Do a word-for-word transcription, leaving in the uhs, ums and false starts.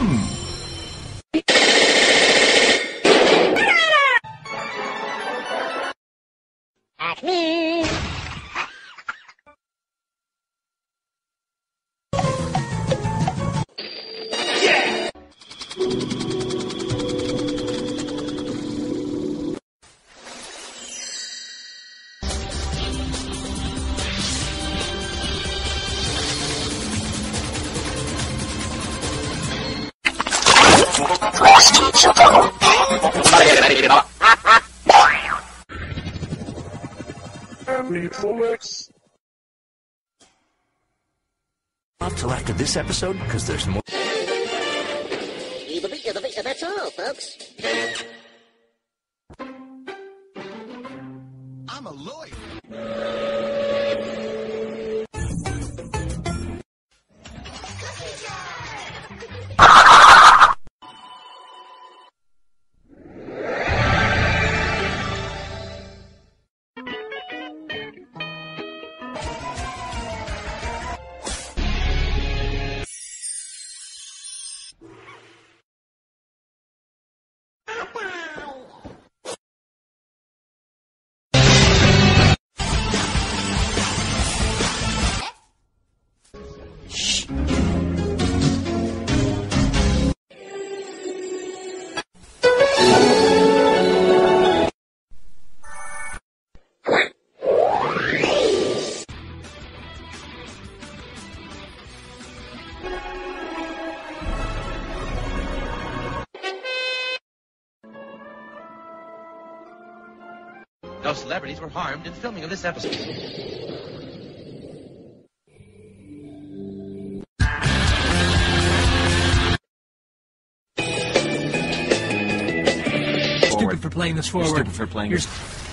Acme! Yeah! Not till after this episode, because there's more. That's all, folks. I'm a lawyer. No celebrities were harmed in filming of this episode. Stupid for playing this forward. You're stupid for playing You're this.